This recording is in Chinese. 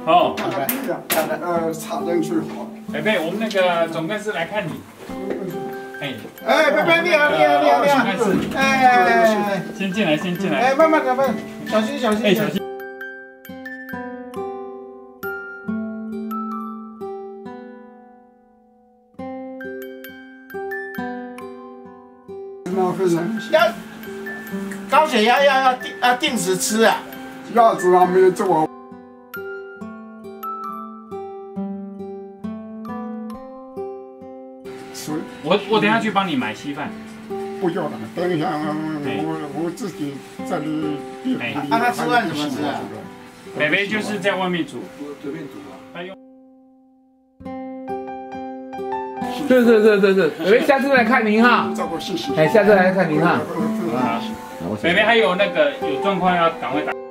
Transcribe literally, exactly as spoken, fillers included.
哦， 呃，茶人最好。 北北，我们那个总干事来看你。哎， 哎，贝贝，你好，你好，你好，你好。哎哎哎， 先进来，先进来。 哎，慢慢慢慢，小心小心。 哎，小心。 浪费人。 要高血压要要定要定时吃啊。 鸭子还没有做。吃。 我我等下去帮你买稀饭。 不要了，等一下，我我自己这里。 哎，那他吃饭怎么吃啊？ 北北就是在外面煮， 随便煮啊。 他用。 是是是是是，北北下次来看您哈。 谢谢。 哎，下次来看您哈。 好，北北还有那个有状况要赶快打。